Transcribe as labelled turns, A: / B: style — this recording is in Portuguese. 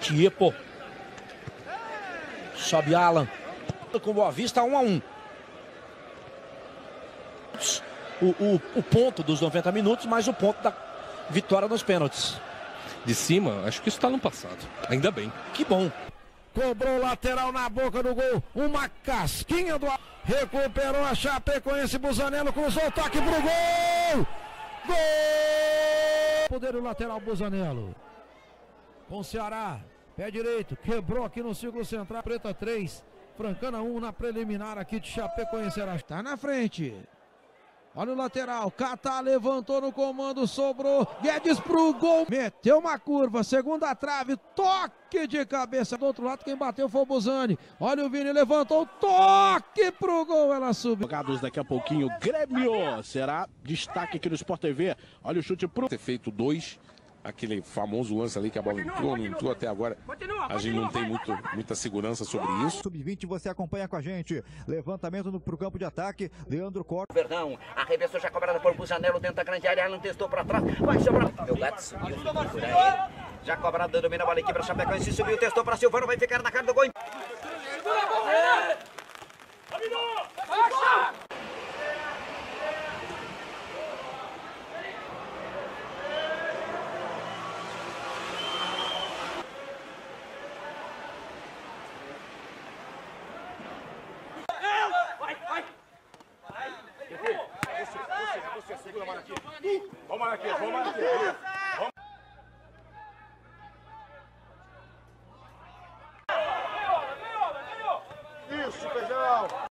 A: Tipo. Sobe Alan. Com Boa Vista, 1-1. O ponto dos 90 minutos, mais o ponto da vitória nos pênaltis.
B: De cima, acho que isso está no passado. Ainda bem.
A: Que bom.
C: Cobrou lateral na boca do gol. Uma casquinha do... Recuperou a Chapecoense. Busanello cruzou o toque pro gol. Gol! Poder o lateral Busanello. Com o Ceará. Pé direito. Quebrou aqui no círculo central. Preta 3. Francana 1 na preliminar aqui de Chapecoense. Está na frente. Olha o lateral, Catá levantou no comando, sobrou, Guedes pro gol, meteu uma curva, segunda trave, toque de cabeça, do outro lado quem bateu foi o Buzani, olha o Vini, levantou, toque pro gol, ela subiu.
D: Jogados daqui a pouquinho, Grêmio, será destaque aqui no Sport TV, olha o chute pro...
E: Ter feito 2, aquele famoso lance ali que a bola entrou, não entrou até agora. A gente não tem muita segurança sobre isso.
F: Sub-20 você acompanha com a gente. Levantamento pro campo de ataque. Leandro Costa.
G: Verdão, arremessou já cobrada por Busanello dentro da grande área. Alan testou para trás. Vai sobrar. O gato subiu. Por aí. Já cobrada, domina a bola aqui para Chapecoense. Subiu, testou para Silvano. Vai ficar na cara do gol.
E: Você segura a mão aqui. Vamos aqui.